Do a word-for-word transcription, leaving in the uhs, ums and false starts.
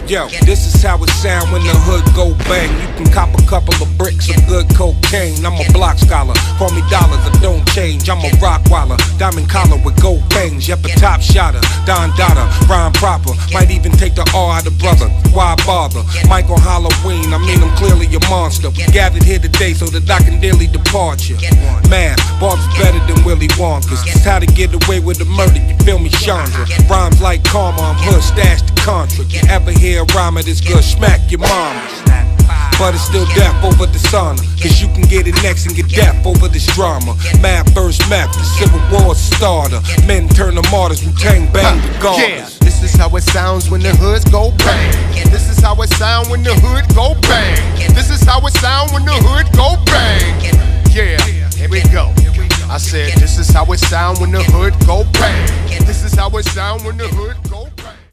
Yo, this is how it sound when the hood go bang. You can cop a couple of bricks of good cocaine. I'm a block scholar, call me dollars, I don't change. I'm a rockwaller, diamond collar with gold bangs. Yep, a top shotter, Don Dada, rhyme proper. Might even take the R out of brother, why bother? Mike on Halloween, I mean I'm clearly a monster. We gathered here today so that I can daily depart you. Man, Bob's better than Willy Wonka's. It's how to get away with the murder, you feel me, Chandra? Rhymes like karma, I'm hood, stash the contra. You ever hear a rhyme of this good, smack your mama. But it's still death over dishonor, cause you can get it next and get death over this drama. Mad first map, the civil war starter. Men turn to martyrs, Wu-Tang bang regardless. Yeah, this is how it sounds when the hoods go bang. This is how it sound when the hood go bang. This is how it sound when the hood go bang. Yeah, here we go. I said this is how it sound when the hood go bang. This is how it sound when the hood go